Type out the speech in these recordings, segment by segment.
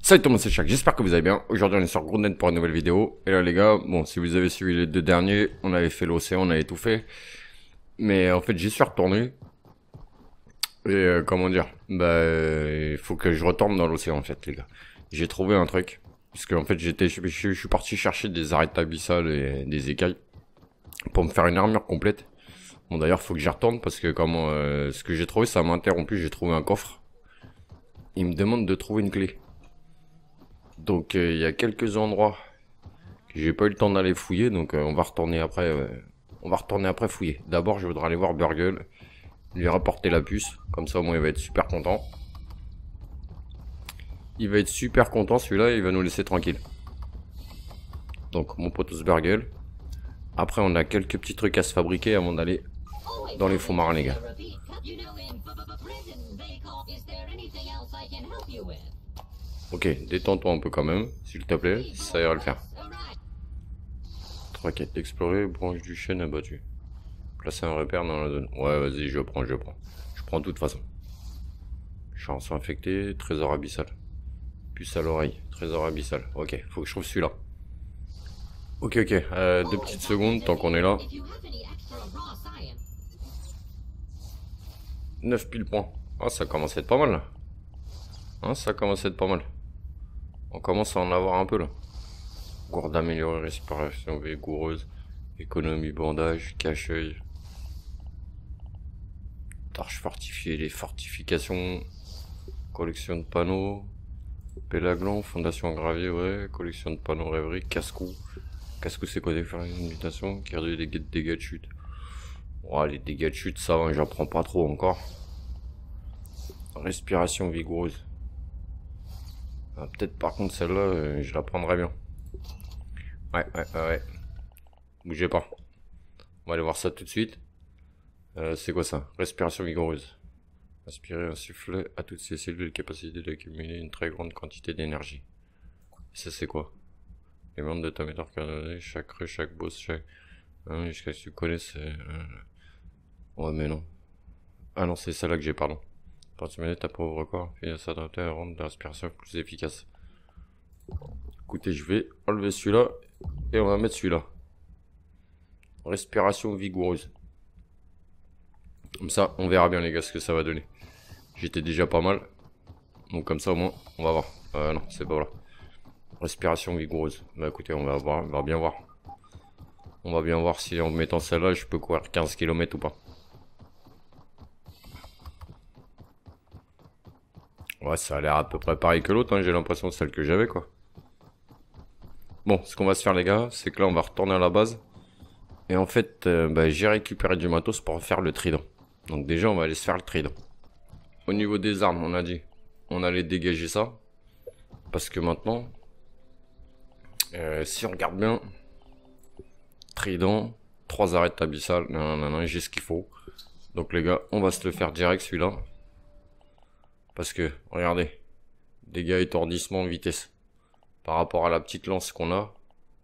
Salut tout le monde, c'est Shaq, j'espère que vous allez bien. Aujourd'hui on est sur Grounded pour une nouvelle vidéo. Et là les gars, bon si vous avez suivi les deux derniers, on avait fait l'océan, on avait tout fait. Mais en fait j'y suis retourné. Et comment dire, il faut que je retourne dans l'océan en fait les gars. J'ai trouvé un truc. Parce qu'en fait je suis parti chercher des arêtes abyssales et des écailles. Pour me faire une armure complète. Bon d'ailleurs faut que j'y retourne parce que comment ce que j'ai trouvé ça m'a interrompu, j'ai trouvé un coffre. Il me demande de trouver une clé. Donc il y a quelques endroits que j'ai pas eu le temps d'aller fouiller, donc on va retourner après. On va retourner après fouiller. D'abord je voudrais aller voir Burgle, lui rapporter la puce, comme ça au moins il va être super content. Il va être super content celui-là, il va nous laisser tranquille. Donc mon potos Burgle. Après on a quelques petits trucs à se fabriquer avant d'aller dans les fonds marins les gars. Ok, détends-toi un peu quand même, s'il te plaît, ça ira le faire. 3 quêtes explorées, branche du chêne abattu. Placer un repère dans la zone. Ouais, vas-y, je prends. Je prends de toute façon. Chance infectée, trésor abyssal. Puce à l'oreille, trésor abyssal. Ok, faut que je trouve celui-là. Ok, 2 petites secondes, tant qu'on est là. 9 pile points. Ah, ça commence à être pas mal, là. Hein, ça commence à être pas mal. On commence à en avoir un peu, là. Gourde améliorée, respiration vigoureuse, économie bandage, cache-œil. Torche fortifiée, les fortifications. Collection de panneaux. Pélaglon, fondation en gravier, ouais. Collection de panneaux rêverie, casse-cou. Casse-cou, c'est quoi? Faire une mutation qui réduit les dégâts de chute. Ouais, les dégâts de chute, ça va, j'en prends pas trop encore. Respiration vigoureuse. Ah, peut-être par contre celle-là, je la prendrais bien. Ouais. Bougez pas. On va aller voir ça tout de suite. C'est quoi ça? Respiration vigoureuse. Inspirer un soufflet à toutes ces cellules, capacité d'accumuler une très grande quantité d'énergie. Ça c'est quoi? Les membres de ta méthode coordonnée, chaque boss, chaque... Hein, jusqu'à ce que tu connaisses... Ouais mais non. Ah non, c'est celle-là que j'ai, pardon. Quand tu mets ta pauvre corps, puis ça doit rendre l'inspiration plus efficace. Écoutez, je vais enlever celui-là et on va mettre celui-là. Respiration vigoureuse. Comme ça, on verra bien les gars ce que ça va donner. J'étais déjà pas mal. Donc comme ça au moins, on va voir. Non, c'est pas là. Respiration vigoureuse. Bah écoutez, on va voir, on va bien voir. On va bien voir si en mettant celle-là, je peux courir 15 km ou pas. Ouais, ça a l'air à peu près pareil que l'autre, hein. J'ai l'impression de celle que j'avais quoi. Bon, ce qu'on va se faire les gars, c'est que là on va retourner à la base. Et en fait, j'ai récupéré du matos pour faire le trident. Donc déjà, on va aller se faire le trident. Au niveau des armes, on a dit, on allait dégager ça. Parce que maintenant, si on regarde bien, trident, 3 arêtes abyssales, j'ai ce qu'il faut. Donc les gars, on va se le faire direct celui-là. Parce que, regardez, dégâts, étourdissement, vitesse. Par rapport à la petite lance qu'on a.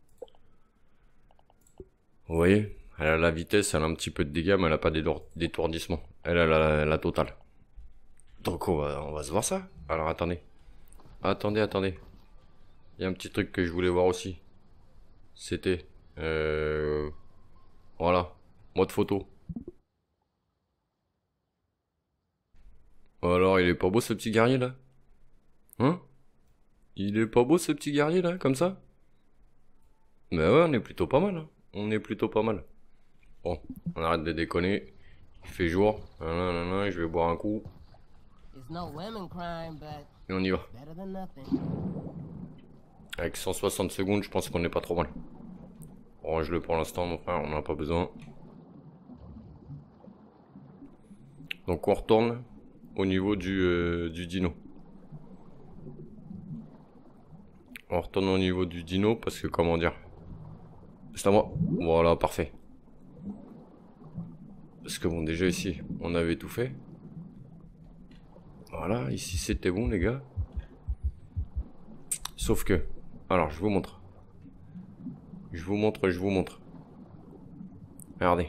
Vous voyez, elle a la vitesse, elle a un petit peu de dégâts, mais elle a pas d'étourdissement. Elle a la totale. Donc on va se voir ça. Alors attendez. Attendez. Il y a un petit truc que je voulais voir aussi. C'était... voilà. Mode photo. Alors il est pas beau ce petit guerrier là? Hein? Il est pas beau ce petit guerrier là, comme ça? Mais ouais, on est plutôt pas mal. Hein. On est plutôt pas mal. Bon, on arrête de déconner. Il fait jour. Je vais boire un coup. Et on y va. Avec 160 secondes, je pense qu'on est pas trop mal. Range-le pour l'instant, mon frère, on n'en a pas besoin. Donc on retourne au niveau du dino. On retourne au niveau du dino parce que, comment dire... C'est à moi. Voilà, parfait. Parce que bon, déjà ici, on avait tout fait. Voilà, ici c'était bon les gars. Sauf que... Alors, je vous montre. Je vous montre. Regardez.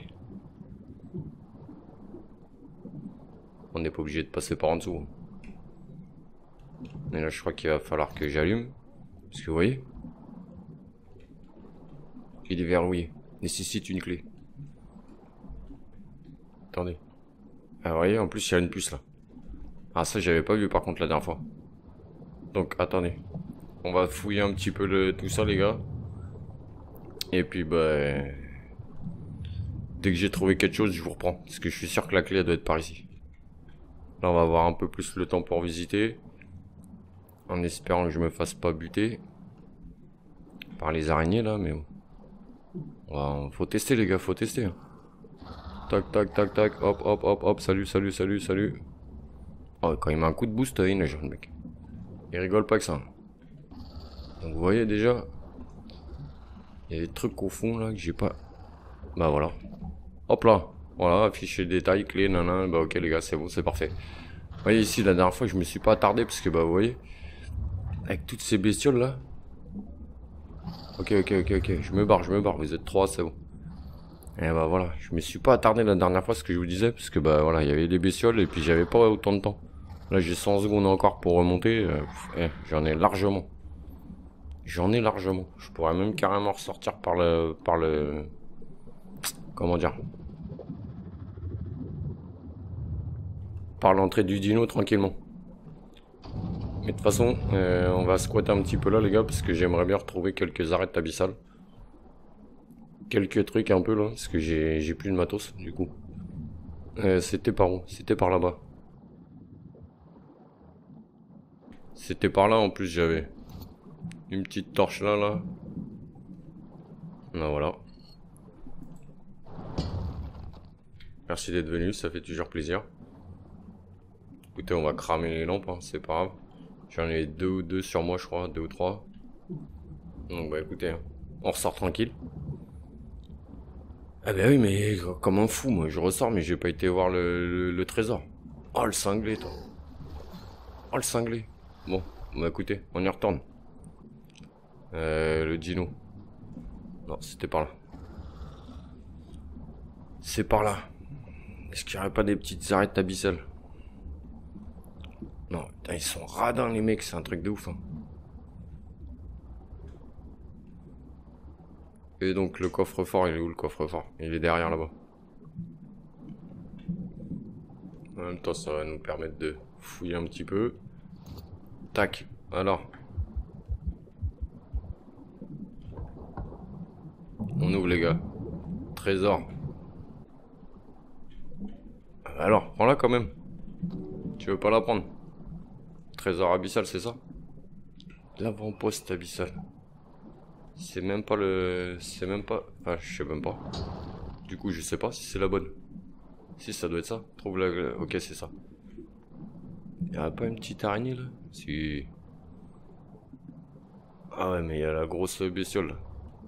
On n'est pas obligé de passer par en dessous. Mais là, je crois qu'il va falloir que j'allume. Parce que vous voyez, il est verrouillé. Nécessite une clé. Attendez. Ah, vous voyez, en plus, il y a une puce là. Ah, ça, j'avais pas vu par contre la dernière fois. Donc, attendez. On va fouiller un petit peu tout ça, les gars. Et puis, bah... dès que j'ai trouvé quelque chose, je vous reprends. Parce que je suis sûr que la clé, elle doit être par ici. Là, on va avoir un peu plus le temps pour visiter. En espérant que je me fasse pas buter. Par les araignées, là, mais... faut tester, les gars, faut tester. Tac, tac, tac, tac. Hop, hop, hop, hop. Salut, salut, salut, salut. Oh, quand il met un coup de boost, il nage, le mec. Il rigole pas que ça. Donc, vous voyez déjà... il y a des trucs au fond, là, que j'ai pas... bah, voilà. Hop là. Voilà, afficher détail, clé, nanana. Bah, ok, les gars, c'est bon, c'est parfait. Vous voyez, ici, la dernière fois, je me suis pas attardé, parce que, bah, vous voyez... avec toutes ces bestioles, là... ok, ok, ok, ok. Je me barre, vous êtes trois, c'est bon. Et bah voilà, je me suis pas attardé la dernière fois, ce que je vous disais, parce que bah voilà, il y avait des bestioles et puis j'avais pas autant de temps. Là j'ai 100 secondes encore pour remonter, j'en ai largement. J'en ai largement. Je pourrais même carrément ressortir par le... comment dire? Par l'entrée du dino tranquillement. Mais de toute façon, on va squatter un petit peu là les gars, parce que j'aimerais bien retrouver quelques arêtes abyssales. Quelques trucs un peu là, parce que j'ai plus de matos du coup. C'était par où? C'était par là-bas. C'était par là en plus, j'avais une petite torche là, là. Ben voilà. Merci d'être venu, ça fait toujours plaisir. Écoutez, on va cramer les lampes, hein, c'est pas grave. J'en ai deux sur moi, je crois, deux ou trois. Donc bah écoutez, hein, on ressort tranquille. Ah bah oui, mais comme un fou, moi, je ressors, mais j'ai pas été voir le trésor. Oh, le cinglé, toi. Oh, le cinglé. Bon, bah écoutez, on y retourne. Le dino. Non, c'était par là. C'est par là. Est-ce qu'il n'y aurait pas des petites arêtes abyssales? Non, putain, ils sont radins les mecs, c'est un truc de ouf. Hein. Et donc le coffre-fort, il est où le coffre-fort? Il est derrière là-bas. En même temps, ça va nous permettre de fouiller un petit peu. Tac, alors. On ouvre les gars. Trésor. Alors, prends-la quand même. Tu veux pas la prendre? Trésor abyssal, c'est ça? L'avant-poste abyssal. C'est même pas le... c'est même pas... enfin, je sais même pas. Du coup, je sais pas si c'est la bonne. Si, ça doit être ça. Trouve la... ok, c'est ça. Y'a pas une petite araignée, là? Si... ah ouais, mais il y a la grosse bestiole, là.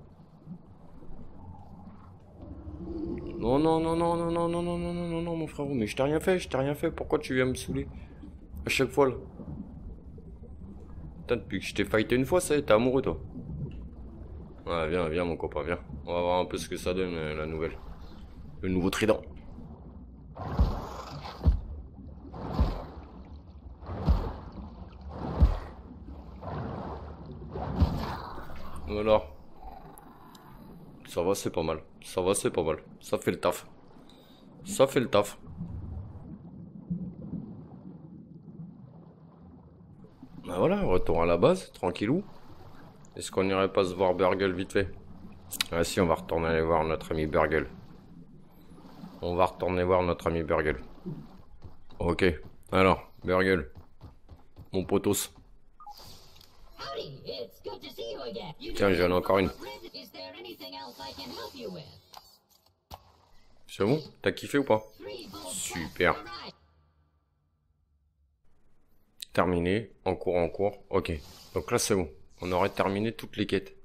Non, non, non, non, non, non, non, non, non, non, non, non, mon frérot, mais je t'ai rien fait, je t'ai rien fait. Pourquoi tu viens me saouler? À chaque fois, là. Putain, depuis que je t'ai fighté une fois, ça y est, t'es amoureux, toi. Ouais, viens, viens, mon copain, viens. On va voir un peu ce que ça donne, la nouvelle. Le nouveau trident. Alors. Ça va, c'est pas mal. Ça va, c'est pas mal. Ça fait le taf. Ça fait le taf. Bah voilà, retour à la base, tranquillou. Est-ce qu'on irait pas se voir Burgle vite fait? Ah si, on va retourner aller voir notre ami Burgle. On va retourner voir notre ami Burgle. Ok. Alors, Burgle. Mon potos. Tiens, j'en ai encore une. C'est bon? T'as kiffé ou pas? Super. Terminé. En cours, en cours. Ok. Donc là, c'est bon. On aurait terminé toutes les quêtes.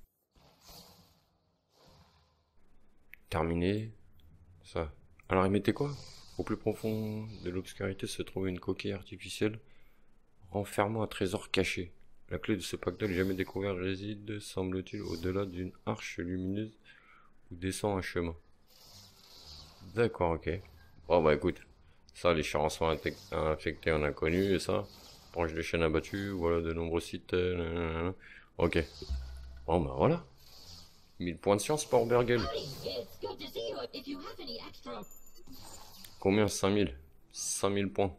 Terminé. Ça. Alors, il mettait quoi? Au plus profond de l'obscurité se trouve une coquille artificielle renfermant un trésor caché. La clé de ce pactole jamais découvert réside, semble-t-il, au-delà d'une arche lumineuse où descend un chemin. D'accord, ok. Bon bah écoute, ça les charançons infectés on a connu et ça. Branche des chaînes abattues, voilà de nombreux sites. Ok. Bon bah voilà. 1000 points de science pour Bergel. Combien? 5000. 5000 points.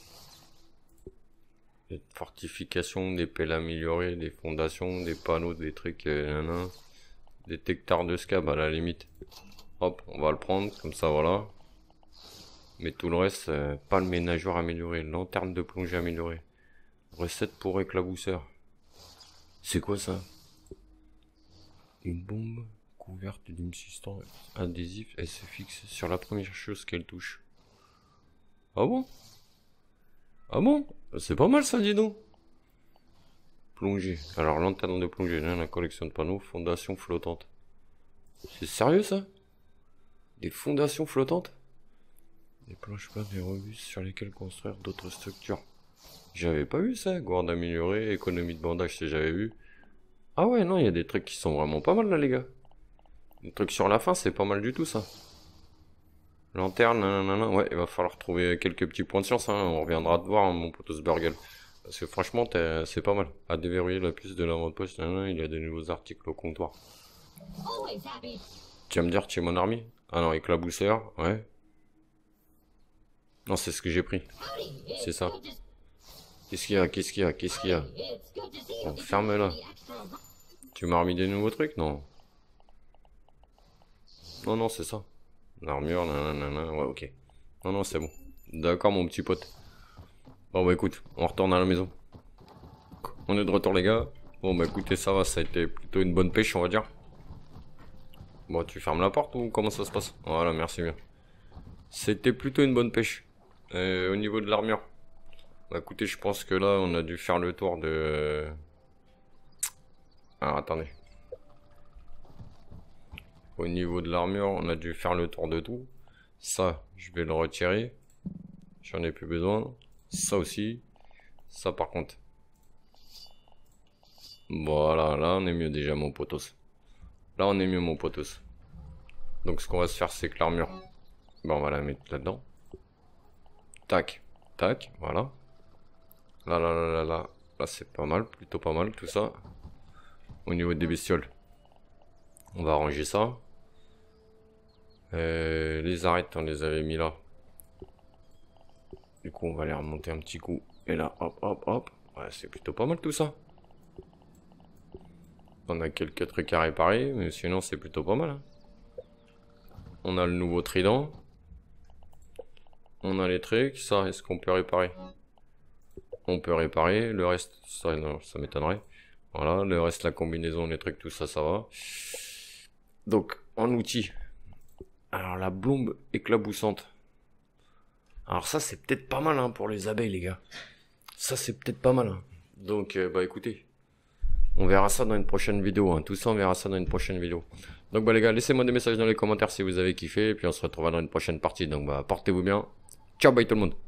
Des fortifications, des pelles améliorées, des fondations, des panneaux, des trucs, des tectards de scab à la limite. Hop, on va le prendre, comme ça voilà. Mais tout le reste, pas le ménageur amélioré, lanterne de plongée améliorée. Recette pour éclabousseur. C'est quoi ça? Une bombe couverte d'une substance adhésif, elle se fixe sur la première chose qu'elle touche. Ah bon? Ah bon? C'est pas mal ça, dis donc. Plongée. Alors, lanterne de plongée, là, la collection de panneaux, fondation flottante. C'est sérieux ça? Des fondations flottantes? Des planches plates et robustes sur lesquelles construire d'autres structures. J'avais pas vu ça. Gourde améliorée, économie de bandage, si j'avais vu. Ah ouais, non, il y a des trucs qui sont vraiment pas mal là, les gars. Des trucs sur la fin, c'est pas mal du tout ça. Lanterne, nanana. Ouais, il va falloir trouver quelques petits points de science, hein. On reviendra te voir, hein, mon potos Burgle. Parce que franchement, c'est pas mal. À déverrouiller la puce de l'avant-poste, il y a de nouveaux articles au comptoir. Tu vas me dire, tu es mon army? Ah non, éclabousseur, ouais. Non, c'est ce que j'ai pris. C'est ça. Qu'est-ce qu'il y a? Qu'est-ce qu'il y a? Qu'est-ce qu'il y a? Bon, ferme-la. Tu m'as remis des nouveaux trucs? Non. Non, non, c'est ça. L'armure, nanana, ouais, ok. Non, non, c'est bon. D'accord, mon petit pote. Bon, bah écoute, on retourne à la maison. On est de retour, les gars. Bon, bah écoutez, ça va, ça a été plutôt une bonne pêche, on va dire. Bon, tu fermes la porte ou comment ça se passe? Voilà, merci bien. C'était plutôt une bonne pêche. Au niveau de l'armure. Bah écoutez, je pense que là, on a dû faire le tour de... Alors, attendez. Au niveau de l'armure, on a dû faire le tour de tout. Ça, je vais le retirer. J'en ai plus besoin. Ça aussi. Ça par contre. Voilà, là on est mieux déjà mon potos. Là on est mieux mon potos. Donc ce qu'on va se faire c'est que l'armure, ben, on va la mettre là-dedans. Tac, tac, voilà. Là, c'est pas mal, plutôt pas mal tout ça. Au niveau des bestioles, on va ranger ça. Les arêtes, on les avait mis là. Du coup, on va les remonter un petit coup. Et là, hop, hop, hop. Ouais, c'est plutôt pas mal tout ça. On a quelques trucs à réparer, mais sinon, c'est plutôt pas mal. Hein. On a le nouveau trident. On a les trucs. Ça, est-ce qu'on peut réparer? On peut réparer. Le reste, ça, non, ça m'étonnerait. Voilà, le reste, la combinaison, les trucs, tout ça, ça va. Donc, en outil. Alors, la blombe éclaboussante. Alors ça, c'est peut-être pas mal hein, pour les abeilles, les gars. Ça, c'est peut-être pas mal. Hein. Donc, bah écoutez, on verra ça dans une prochaine vidéo. Hein. Tout ça, on verra ça dans une prochaine vidéo. Donc, bah les gars, laissez-moi des messages dans les commentaires si vous avez kiffé. Et puis, on se retrouvera dans une prochaine partie. Donc, bah, portez-vous bien. Ciao, bye tout le monde.